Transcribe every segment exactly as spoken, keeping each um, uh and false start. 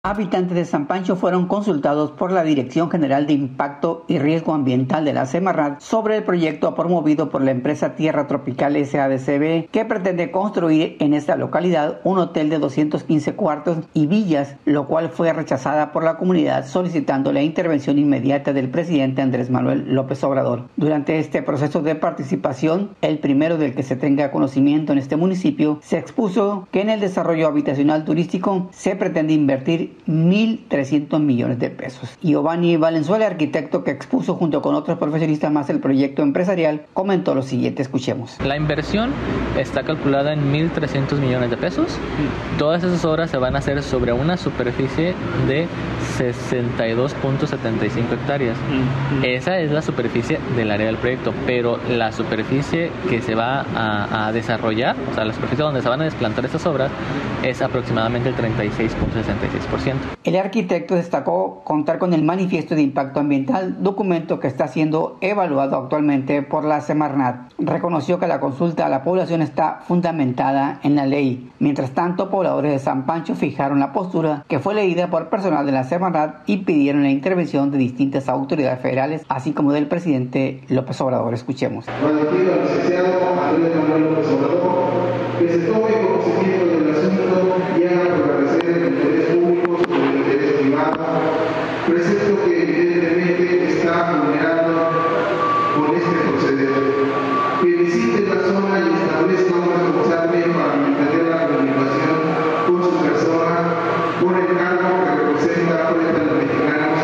Habitantes de San Pancho fueron consultados por la Dirección General de Impacto y Riesgo Ambiental de la Semarnat sobre el proyecto promovido por la empresa Tierra Tropical S A D C B que pretende construir en esta localidad un hotel de doscientos quince cuartos y villas, lo cual fue rechazada por la comunidad solicitando la intervención inmediata del presidente Andrés Manuel López Obrador. Durante este proceso de participación, el primero del que se tenga conocimiento en este municipio, se expuso que en el desarrollo habitacional turístico se pretende invertir mil trescientos millones de pesos. Giovanni Valenzuela, arquitecto que expuso junto con otros profesionistas más el proyecto empresarial, comentó lo siguiente, escuchemos. La inversión está calculada en mil trescientos millones de pesos. Todas esas obras se van a hacer sobre una superficie de sesenta y dos punto setenta y cinco hectáreas. Esa es la superficie del área del proyecto, pero la superficie que se va a, a desarrollar, o sea, la superficie donde se van a desplantar estas obras, es aproximadamente el treinta y seis punto sesenta y seis por ciento. El arquitecto destacó contar con el Manifiesto de Impacto Ambiental, documento que está siendo evaluado actualmente por la Semarnat. Reconoció que la consulta a la población está fundamentada en la ley. Mientras tanto, pobladores de San Pancho fijaron la postura que fue leída por personal de la Semarnat y pidieron la intervención de distintas autoridades federales, así como del presidente López Obrador. Escuchemos. Cuando pido al licenciado Andrés Manuel López Obrador que se tome conocimiento del asunto y haga prevalecer el interés público sobre el interés privado, precepto que evidentemente está vulnerando con este proceder. Que visite la zona y establezca un responsable para mantener la comunicación con su persona, con el cargo que representa frente a los mexicanos,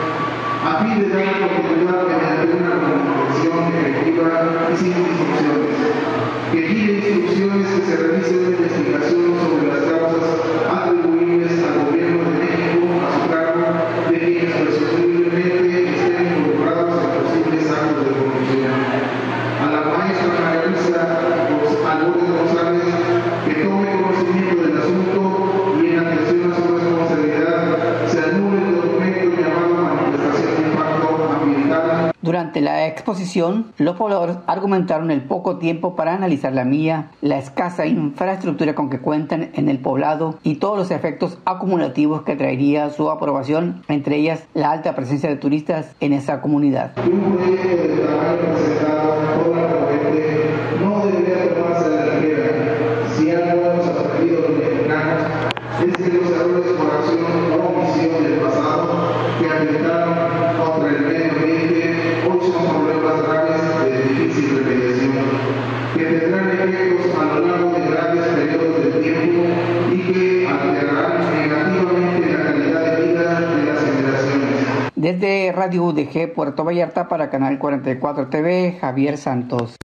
a fin de dar continuidad mediante una comunicación efectiva y sin disfunciones. Que pide instrucciones que se realice una investigación sobre las causas atribuibles al gobierno de México a su cargo de quienes presumiblemente estén involucrados en posibles actos de corrupción. A la maestra María Luisa Albores González que tome conocimiento del asunto y en atención a su responsabilidad se anule el documento llamado Manifestación de Impacto Ambiental. Durante la exposición, los pobladores argumentaron el poco tiempo para analizar la milla, la escasa infraestructura con que cuentan en el poblado y todos los efectos acumulativos que traería su aprobación, entre ellas la alta presencia de turistas en esa comunidad. Un proyecto de tamaño presentado por la corriente no debería tomarse de la ligera. Si algo hemos aprendido los mexicanos es que los errores por acción o omisión del pasado que afectaron contra el medio ambiente hoy son problemas graves de difícil remediación, que tendrán efectos a lo largo de grandes periodos de tiempo y que alterarán negativamente la calidad de vida de las generaciones. Desde Radio U D G Puerto Vallarta para Canal cuarenta y cuatro T V, Javier Santos.